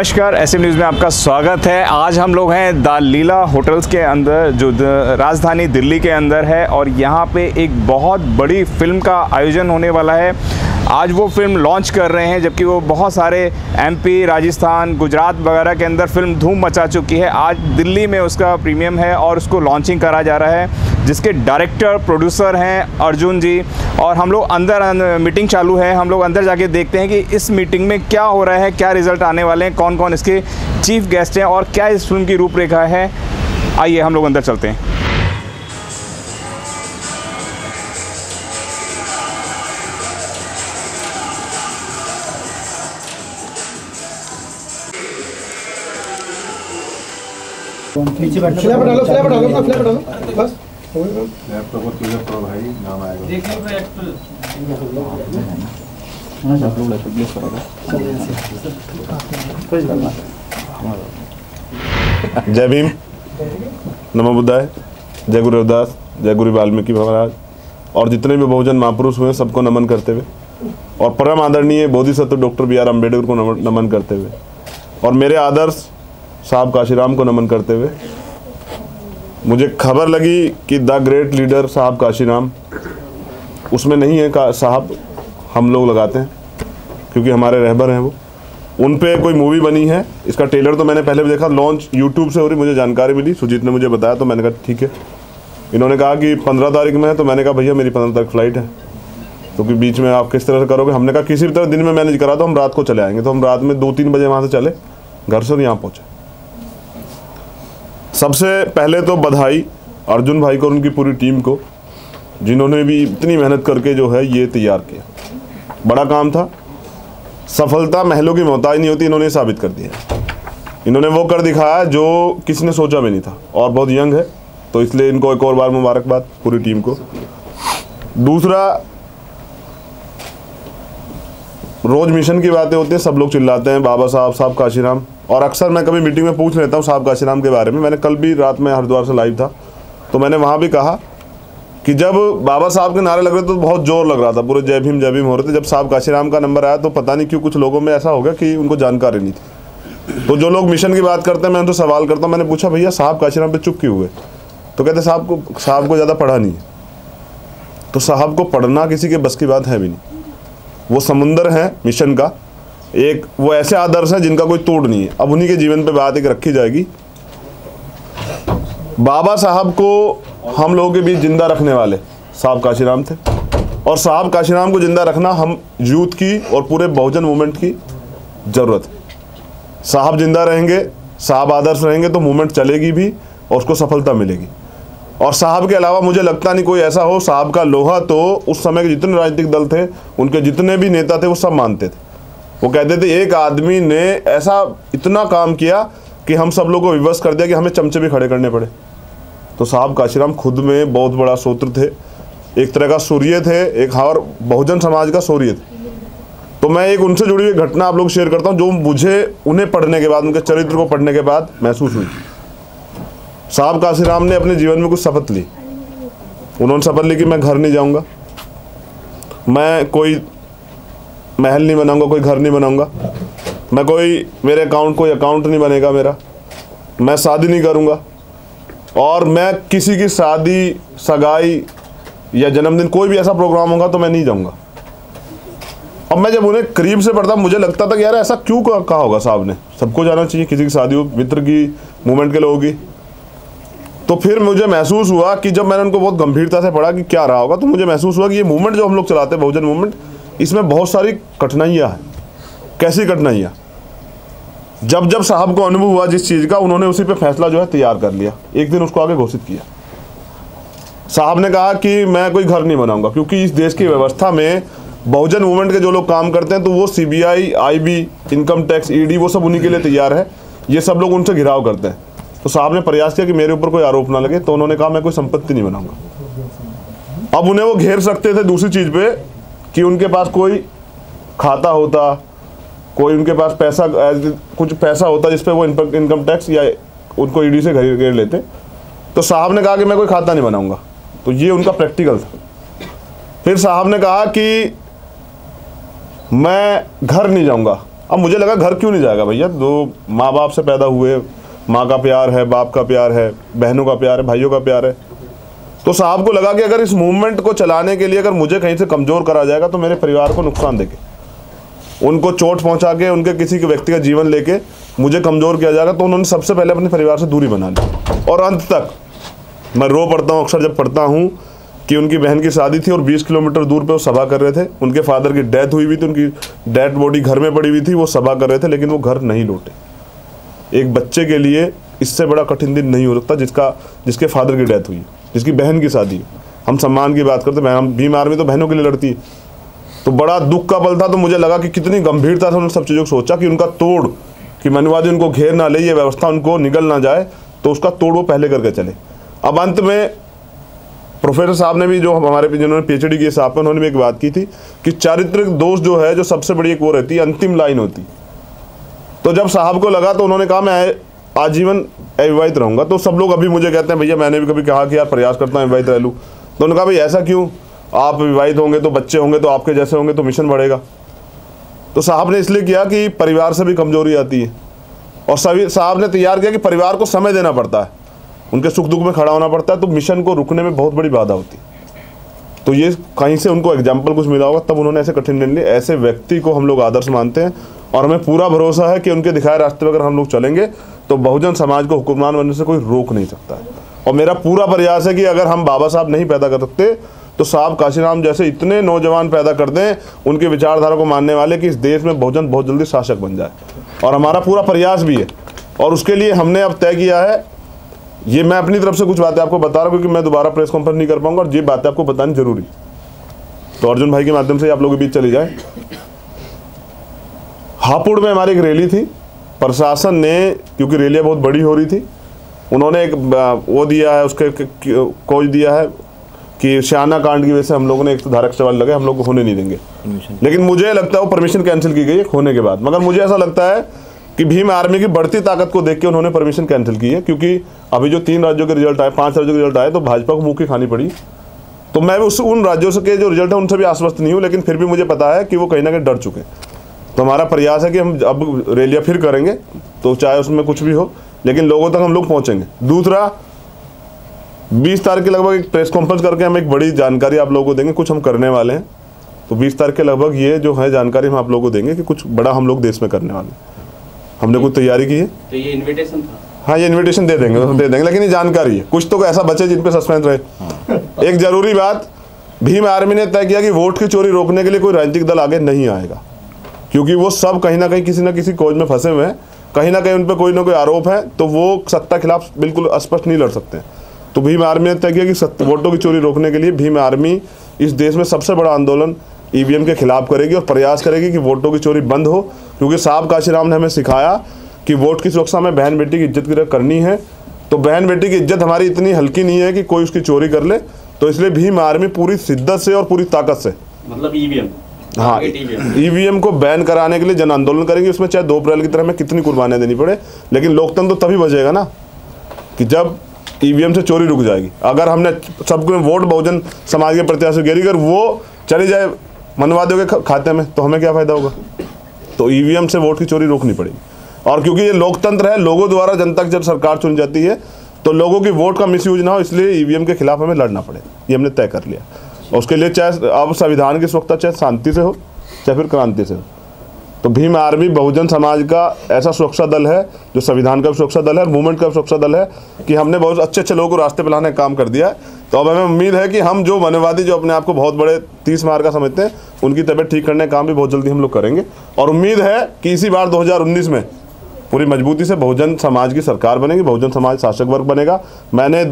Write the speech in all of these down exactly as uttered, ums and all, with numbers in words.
नमस्कार, S M news में आपका स्वागत है। आज हम लोग हैं द लीला होटल्स के अंदर जो राजधानी दिल्ली के अंदर है और यहाँ पे एक बहुत बड़ी फिल्म का आयोजन होने वाला है। आज वो फिल्म लॉन्च कर रहे हैं, जबकि वो बहुत सारे एमपी, राजस्थान, गुजरात वगैरह के अंदर फिल्म धूम मचा चुकी है। आज दिल्ली में उसका प्रीमियम है और उसको लॉन्चिंग करा जा रहा है, जिसके डायरेक्टर प्रोड्यूसर हैं अर्जुन जी। और हम लोग अंदर, अंदर मीटिंग चालू है, हम लोग अंदर जाके देखते हैं कि इस मीटिंग में क्या हो रहा है, क्या रिज़ल्ट आने वाले हैं, कौन कौन इसके चीफ गेस्ट हैं और क्या इस फिल्म की रूपरेखा है। आइए हम लोग अंदर चलते हैं। पीछे बैठना, फ्लैप हटा लो, फ्लैप हटा लो, फ्लैप हटा लो, बस लैपटॉप और तुझे प्रो भाई नाम आएगा। देखिए मैं एक्चुअल ना सब लोग लैपटॉप प्लेस करोगे। जय भीम, नमो बुद्धाय, जय गुरु रविदास, जय गुरु वाल्मीकि महाराज और जितने भी बहुजन महापुरुष हुए सबको नमन करते हुए और परम आदरणीय बोधिसत्व डॉक्टर बी आर अम्बेडकर को नमन करते हुए और मेरे आदर्श साहब काशीराम को नमन करते हुए, मुझे खबर लगी कि द ग्रेट लीडर साहब काशीराम उसमें नहीं है का साहब, हम लोग लगाते हैं क्योंकि हमारे रहबर हैं वो। उन पे कोई मूवी बनी है, इसका ट्रेलर तो मैंने पहले भी देखा, लॉन्च यूट्यूब से हो रही, मुझे जानकारी मिली, सुजीत ने मुझे बताया तो मैंने कहा ठीक है। इन्होंने कहा कि पंद्रह तारीख में है, तो मैंने कहा भैया मेरी पंद्रह तारीख फ्लाइट है, क्योंकि तो बीच में आप किस तरह से करोगे। हमने कहा किसी भी तरह दिन में मैनेज करा तो हम रात को चले आएंगे। तो हम रात में दो तीन बजे वहाँ से चले घर से और यहाँ पहुँचे। सबसे पहले तो बधाई अर्जुन भाई को और उनकी पूरी टीम को, जिन्होंने भी इतनी मेहनत करके जो है ये तैयार किया। बड़ा काम था, सफलता महलों की मोहताज नहीं होती, इन्होंने साबित कर दिया। इन्होंने वो कर दिखाया जो किसी ने सोचा भी नहीं था और बहुत यंग है, तो इसलिए इनको एक और बार मुबारकबाद पूरी टीम को। दूसरा, रोज मिशन की बातें होती हैं, सब लोग चिल्लाते हैं बाबा साहब साहब काशीराम, और अक्सर मैं कभी मीटिंग में पूछ लेता हूँ साहब काशीराम के बारे में। मैंने कल भी रात में हरिद्वार से लाइव था तो मैंने वहाँ भी कहा कि जब बाबा साहब के नारे लग रहे थे तो बहुत जोर लग रहा था, पूरे जय भीम जय भीम हो रहे थे। जब साहब काशीराम का नंबर आया तो पता नहीं क्यों कुछ लोगों में ऐसा हो गया कि उनको जानकारी नहीं थी। तो जो लोग मिशन की बात करते हैं मैं उनको सवाल करता हूँ, मैंने पूछा भैया साहब काशीराम पे चुप क्यों हुए, तो कहते साहब को साहब को ज़्यादा पढ़ा नहीं है। तो साहब को पढ़ना किसी के बस की बात है भी नहीं, वो समुंदर है मिशन का एक, वो ऐसे आदर्श है जिनका कोई तोड़ नहीं है। अब उन्हीं के जीवन पे बात एक रखी जाएगी। बाबा साहब को हम लोगों के बीच जिंदा रखने वाले साहब काशीराम थे और साहब काशीराम को जिंदा रखना हम यूथ की और पूरे बहुजन मूवमेंट की जरूरत है। साहब जिंदा रहेंगे, साहब आदर्श रहेंगे तो मूवमेंट चलेगी भी और उसको सफलता मिलेगी। और साहब के अलावा मुझे लगता नहीं कोई ऐसा हो, साहब का लोहा तो उस समय के जितने राजनीतिक दल थे, उनके जितने भी नेता थे वो सब मानते थे। वो कहते थे एक आदमी ने ऐसा इतना काम किया कि हम सब लोगों को विवश कर दिया कि हमें चमचे भी खड़े करने पड़े। तो साहब काशीराम खुद में बहुत बड़ा सूत्र थे, एक तरह का सूर्य थे, एक और बहुजन समाज का सूर्य थे। तो मैं एक उनसे जुड़ी हुई घटना आप लोग शेयर करता हूँ जो मुझे उन्हें पढ़ने के बाद, उनके चरित्र को पढ़ने के बाद महसूस हुई। साहब काशीराम ने अपने जीवन में कुछ शपथ ली। उन्होंने शपथ ली कि मैं घर नहीं जाऊँगा, मैं कोई महल नहीं बनाऊंगा, कोई घर नहीं बनाऊंगा, मैं कोई, मेरे अकाउंट कोई अकाउंट नहीं बनेगा मेरा, मैं शादी नहीं करूंगा और मैं किसी की शादी, सगाई या जन्मदिन कोई भी ऐसा प्रोग्राम होगा तो मैं नहीं जाऊंगा। अब मैं जब उन्हें करीब से पढ़ता मुझे लगता था कि यार ऐसा क्यों कहा होगा साहब ने, सबको जाना चाहिए, किसी की शादी हो, मित्र की, मूवमेंट के लोगों की। तो फिर मुझे महसूस हुआ कि जब मैंने उनको बहुत गंभीरता से पढ़ा कि क्या रहा होगा, तो मुझे महसूस हुआ कि ये मूवमेंट जो हम लोग चलाते हैं, बहुजन मूवमेंट, इसमें बहुत सारी कठिनाइयाँ हैं। कैसी कठिनाइयाँ? जब जब साहब को अनुभव हुआ जिस चीज़ का, उन्होंने उसी पे फैसला जो है तैयार कर लिया, एक दिन उसको आगे घोषित किया। साहब ने कहा कि मैं कोई घर नहीं बनाऊंगा, क्योंकि इस देश की व्यवस्था में बहुजन मूवमेंट के जो लोग काम करते हैं तो वो CBI, IB, income tax, ED, वो सब उन्हीं के लिए तैयार है, ये सब लोग उनसे घिराव करते हैं। तो साहब ने प्रयास किया कि मेरे ऊपर कोई आरोप ना लगे, तो उन्होंने कहा मैं कोई संपत्ति नहीं बनाऊंगा। अब उन्हें वो घेर सकते थे दूसरी चीज़ पे कि उनके पास कोई खाता होता, कोई उनके पास पैसा, कुछ पैसा होता जिस पे वो इनकम टैक्स या उनको ईडी से घेर घेर लेते। तो साहब ने कहा कि मैं कोई खाता नहीं बनाऊंगा, तो ये उनका प्रैक्टिकल था। फिर साहब ने कहा कि मैं घर नहीं जाऊंगा, अब मुझे लगा घर क्यों नहीं जाएगा भैया, दो माँ बाप से पैदा हुए, माँ का प्यार है, बाप का प्यार है, बहनों का प्यार है, भाइयों का प्यार है। तो साहब को लगा कि अगर इस मूवमेंट को चलाने के लिए अगर मुझे कहीं से कमज़ोर करा जाएगा तो मेरे परिवार को नुकसान देके, उनको चोट पहुंचा के, उनके किसी के व्यक्ति का जीवन लेके मुझे कमज़ोर किया जाएगा, तो उन्होंने सबसे पहले अपने परिवार से दूरी बना ली। और अंत तक मैं रो पड़ता हूँ अक्सर जब पढ़ता हूँ कि उनकी बहन की शादी थी और बीस किलोमीटर दूर पे वो सभा कर रहे थे, उनके फादर की डेथ हुई हुई थी, उनकी डेड बॉडी घर में पड़ी हुई थी, वो सभा कर रहे थे, लेकिन वो घर नहीं लौटे। एक बच्चे के लिए इससे बड़ा कठिन दिन नहीं हो सकता जिसका जिसके फादर की डेथ हुई, जिसकी बहन की शादी। हम सम्मान की बात करते हैं, हम भीम आर्मी तो बहनों के लिए लड़ती है। तो बड़ा दुख का पल था। तो मुझे लगा कि कितनी गंभीरता से उन्होंने सब चीज़ों को सोचा कि उनका तोड़, कि मनुवादी उनको घेर ना ले, ये व्यवस्था उनको निगल ना जाए, तो उसका तोड़ वो पहले करके चले। अब अंत में प्रोफेसर साहब ने भी, जो हमारे पे जिन्होंने पीएचडी की साहब, उन्होंने भी एक बात की थी कि चारित्रिक दोष जो है, जो सबसे बड़ी एक वो रहती है, अंतिम लाइन होती। तो जब साहब को लगा तो उन्होंने कहा मैं आजीवन अविवाहित रहूंगा। तो सब लोग अभी मुझे कहते हैं भैया, मैंने भी कभी कहा कि यार प्रयास करता हूँ विवाहित रह लूँ। तो उन्होंने कहा भाई ऐसा क्यों, आप विवाहित होंगे तो बच्चे होंगे तो आपके जैसे होंगे तो मिशन बढ़ेगा। तो साहब ने इसलिए किया कि परिवार से भी कमजोरी आती है, और सभी साहब ने तैयार किया कि परिवार को समय देना पड़ता है, उनके सुख दुख में खड़ा होना पड़ता है, तो मिशन को रुकने में बहुत बड़ी बाधा होती है। तो ये कहीं से उनको एग्जाम्पल कुछ मिला होगा, तब उन्होंने ऐसे कठिन निर्णय लिए। ऐसे व्यक्ति को हम लोग आदर्श मानते हैं, और हमें पूरा भरोसा है कि उनके दिखाए रास्ते पर अगर हम लोग चलेंगे तो बहुजन समाज को हुक्मरान बनने से कोई रोक नहीं सकता है। और मेरा पूरा प्रयास है कि अगर हम बाबा साहब नहीं पैदा कर सकते तो साहब काशीराम जैसे इतने नौजवान पैदा कर दें, उनकी विचारधारा को मानने वाले, कि इस देश में बहुजन बहुत जल्दी शासक बन जाए। और हमारा पूरा प्रयास भी है, और उसके लिए हमने अब तय किया है, ये मैं अपनी तरफ से कुछ बातें आपको बता रहा हूँ क्योंकि मैं दोबारा प्रेस कॉन्फ्रेंस नहीं कर पाऊंगा, और ये बातें आपको बतानी जरूरी। तो अर्जुन भाई के माध्यम से आप लोगों के बीच चली जाए। हापुड़ में हमारी एक रैली थी, प्रशासन ने, क्योंकि रैलियाँ बहुत बड़ी हो रही थी, उन्होंने एक वो दिया है, उसके कोच दिया है कि श्याना कांड की वजह से हम लोगों ने एक धारक सवाल लगे, हम लोग को होने नहीं देंगे। लेकिन मुझे लगता है वो परमिशन कैंसिल की गई है होने के बाद, मगर मुझे ऐसा लगता है कि भीम आर्मी की बढ़ती ताकत को देख के उन्होंने परमिशन कैंसिल की है, क्योंकि अभी जो तीन राज्यों के रिजल्ट आए, पांच राज्यों के रिजल्ट आए, तो भाजपा को मुंह की खानी पड़ी। तो मैं उस उन राज्यों से के जो रिजल्ट है उनसे भी आश्वस्त नहीं हूँ, लेकिन फिर भी मुझे पता है कि वो कहीं ना कहीं डर चुके हैं। तो हमारा प्रयास है कि हम अब रैलियाँ फिर करेंगे, तो चाहे उसमें कुछ भी हो, लेकिन लोगों तक हम लोग पहुँचेंगे। दूसरा, बीस तारीख के लगभग एक प्रेस कॉन्फ्रेंस करके हम एक बड़ी जानकारी आप लोगों को देंगे, कुछ हम करने वाले हैं। तो बीस तारीख के लगभग ये जो है जानकारी हम आप लोगों को देंगे कि कुछ बड़ा हम लोग देश में करने वाले हैं, हमने कुछ तैयारी की है। तो ये इनविटेशन था? हाँ, ये इनविटेशन दे देंगे, दे देंगे, लेकिन ये जानकारी है, कुछ तो ऐसा बचे जिन पे सस्पेंस रहे। हाँ। एक जरूरी बात, भीम आर्मी ने तय किया कि वोट की चोरी रोकने के लिए कोई राजनीतिक दल आगे नहीं आएगा, क्योंकि वो सब कहीं ना कहीं किसी ना किसी कोज में फंसे हुए हैं, कहीं ना कहीं उन पर कोई ना कोई आरोप है, तो वो सत्ता खिलाफ बिल्कुल स्पष्ट नहीं लड़ सकते। तो भीम आर्मी ने तय किया कि वोटों की चोरी रोकने के लिए भीम आर्मी इस देश में सबसे बड़ा आंदोलन ईवीएम के खिलाफ करेगी, और प्रयास करेगी कि वोटों की चोरी बंद हो, क्योंकि साहब काशीराम ने हमें सिखाया कि वोट की सुरक्षा में बहन बेटी की इज्जत की करनी है। तो बहन बेटी की इज्जत हमारी इतनी हल्की नहीं है कि कोई उसकी चोरी कर ले, तो इसलिए भीम आर्मी पूरी शिद्दत से और पूरी ताकत से, मतलब ईवीएम, हाँ, ईवीएम को बैन कराने के लिए जन आंदोलन करेंगे। उसमें चाहे दो अप्रैल की तरह में कितनी कुर्बानियां देनी पड़े, लेकिन लोकतंत्र तो तभी बचेगा ना कि जब ईवीएम से चोरी रुक जाएगी। अगर हमने सबको वोट बहुजन समाज के प्रत्याशी गिरी, अगर वो चली जाए मनवादियों के खाते में, तो हमें क्या फायदा होगा। तो ईवीएम से वोट की चोरी रोकनी पड़ेगी। और क्योंकि ये लोकतंत्र है, लोगों द्वारा जनता की जब सरकार चुनी जाती है, तो लोगों की वोट का मिसयूज ना हो, इसलिए ईवीएम के खिलाफ हमें लड़ना पड़ेगा, ये हमने तय कर लिया। और उसके लिए चाहे अब संविधान की सुरक्षा चाहे शांति से हो चाहे फिर क्रांति से हो। तो भीम आर्मी बहुजन समाज का ऐसा सुरक्षा दल है जो संविधान का भी सुरक्षा दल है, मूवमेंट का भी सुरक्षा दल है, कि हमने बहुत अच्छे अच्छे लोगों को रास्ते पर लाने का काम कर दिया है। तो अब हमें उम्मीद है कि हम जो मनवादी, जो अपने आप को बहुत बड़े तीस मार का समझते हैं, उनकी तबीयत ठीक करने का काम भी बहुत जल्दी हम लोग करेंगे। और उम्मीद है कि इसी बार दो हज़ार उन्नीस में पूरी मजबूती से बहुजन समाज की सरकार बनेगी, बहुजन समाज शासक वर्ग बनेगा। मैंने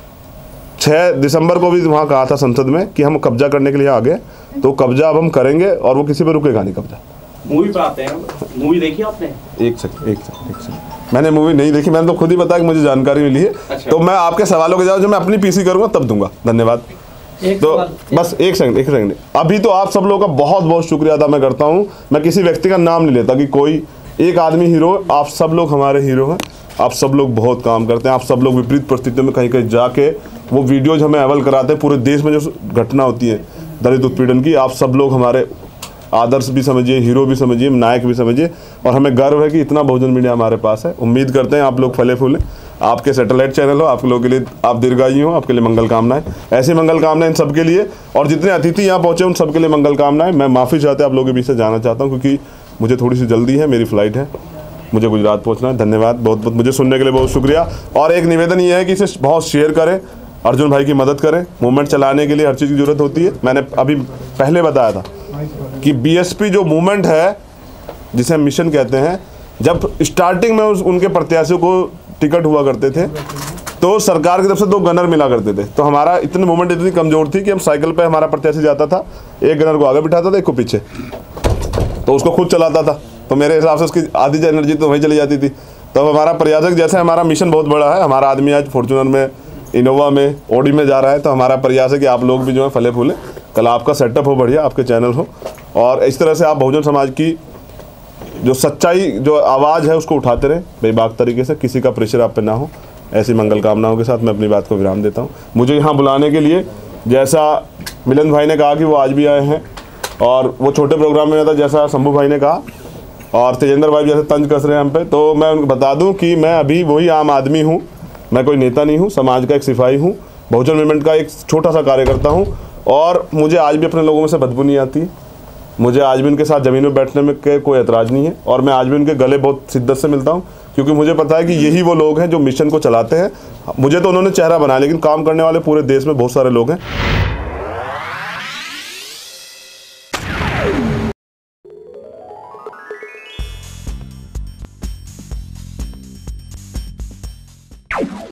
छः दिसंबर को भी वहाँ कहा था संसद में कि हम कब्जा करने के लिए आ गए, तो कब्जा अब हम करेंगे, और वो किसी पे रुकेगा नहीं कब्जा। मूवी पे आते हैं, मूवी देखी आपने? एक सेकंड एक सेकंड एक सेकंड मैंने मूवी नहीं देखी, मैंने तो खुद ही बताया कि मुझे जानकारी मिली है। अच्छा। तो मैं आपके सवालों के जवाब जो मैं अपनी पीसी करूँगा तब दूंगा। धन्यवाद। तो बस एक सेकंड एक सेकंड अभी तो आप सब लोगों का बहुत बहुत शुक्रिया अदा मैं करता हूँ। मैं किसी व्यक्ति का नाम नहीं लेता कि कोई एक आदमी हीरो, आप सब लोग हमारे हीरो हैं। आप सब लोग बहुत काम करते हैं, आप सब लोग विपरीत परिस्थितियों में कहीं कहीं जाके वो वीडियोज हमें अवेल कराते हैं। पूरे देश में जो घटना होती है दलित उत्पीड़न की, आप सब लोग हमारे आदर्श भी समझिए, हीरो भी समझिए, नायक भी समझिए। और हमें गर्व है कि इतना बहुजन मीडिया हमारे पास है। उम्मीद करते हैं आप लोग फले फूलें, आपके सैटेलाइट चैनल हो, आप लोगों के लिए आप दीर्घायु हो, आपके लिए मंगल कामनाएं। ऐसी मंगल कामनाएं इन सबके लिए, और जितने अतिथि यहाँ पहुँचे उन सबके लिए मंगल कामनाएं। मैं माफ़ी चाहते आप लोगों के बीच से जाना चाहता हूँ, क्योंकि मुझे थोड़ी सी जल्दी है, मेरी फ़्लाइट है, मुझे गुजरात पहुँचना है। धन्यवाद बहुत बहुत, मुझे सुनने के लिए बहुत शुक्रिया। और एक निवेदन ये है कि इसे बहुत शेयर करें, अर्जुन भाई की मदद करें। मूवमेंट चलाने के लिए हर चीज़ की ज़रूरत होती है। मैंने अभी पहले बताया था कि बीएसपी जो मूवमेंट है, जिसे हम मिशन कहते हैं, जब स्टार्टिंग में उस उनके प्रत्याशियों को टिकट हुआ करते थे तो सरकार की तरफ से दो गनर मिला करते थे। तो हमारा इतनी मूवमेंट इतनी कमज़ोर थी कि हम साइकिल पे हमारा प्रत्याशी जाता था, एक गनर को आगे बिठाता था, एक को पीछे, तो उसको खुद चलाता था। तो मेरे हिसाब से उसकी आधी एनर्जी तो वहीं चली जाती थी। तो हमारा प्रयास है, जैसे हमारा मिशन बहुत बड़ा है, हमारा आदमी आज फॉर्चूनर में, इनोवा में, ऑडी में जा रहा है, तो हमारा प्रयास है कि आप लोग भी जो है फले फूले, कल आपका सेटअप हो बढ़िया, आपके चैनल हो, और इस तरह से आप बहुजन समाज की जो सच्चाई, जो आवाज़ है, उसको उठाते रहें बेबाक तरीके से, किसी का प्रेशर आप पे ना हो। ऐसी मंगल कामनाओं के साथ मैं अपनी बात को विराम देता हूँ। मुझे यहाँ बुलाने के लिए, जैसा मिलन भाई ने कहा कि वो आज भी आए हैं, और वो छोटे प्रोग्राम में था जैसा शंभू भाई ने कहा, और तेजेंद्र भाई जैसे तंज कस रहे हैं हम पे, तो मैं उनको बता दूं कि मैं अभी वही आम आदमी हूं, मैं कोई नेता नहीं हूं, समाज का एक सिपाही हूं, बहुजन मूवमेंट का एक छोटा सा कार्यकर्ता हूं। और मुझे आज भी अपने लोगों में से बदबू नहीं आती, मुझे आज भी उनके साथ ज़मीन में बैठने में के कोई एतराज़ नहीं है, और मैं आज भी उनके गले बहुत शिद्दत से मिलता हूँ, क्योंकि मुझे पता है कि यही वो लोग हैं जो मिशन को चलाते हैं। मुझे तो उन्होंने चेहरा बनाया, लेकिन काम करने वाले पूरे देश में बहुत सारे लोग हैं।